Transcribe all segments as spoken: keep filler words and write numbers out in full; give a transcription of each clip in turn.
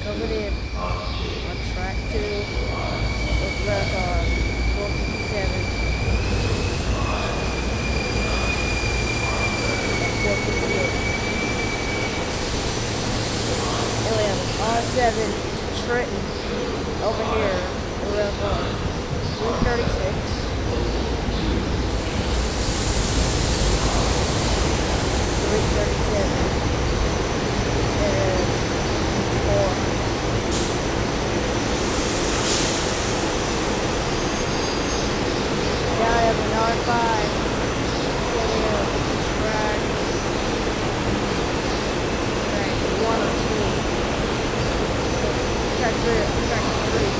coming in on track two with marathon four fifty-seven and four fifty-eight. And we have R seven Trenton over here with marathon three thirty-six. three thirty-seven and four. Now I have an R five coming up track, track one or two. Track three, track three.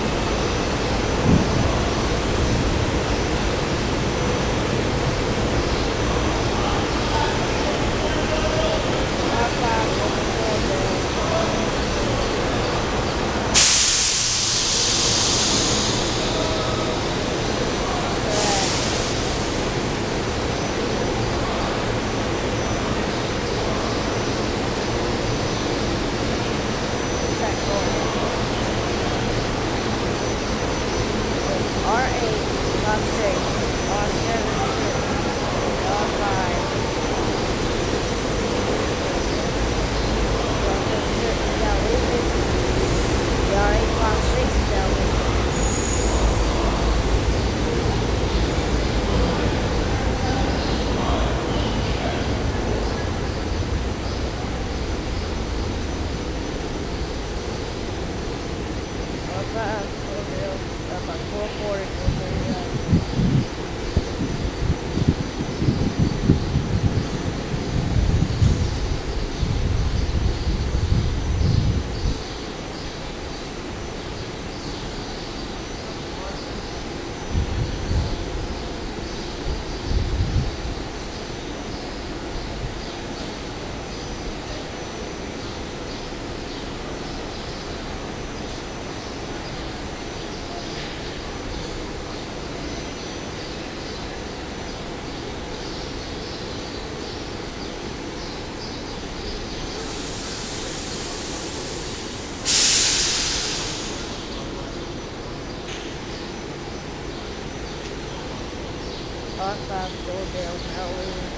R eight, R six, R seven, R five, the R eight, R six is down there. R five, about four forty, four thirty-nine. R five door down, Halloween.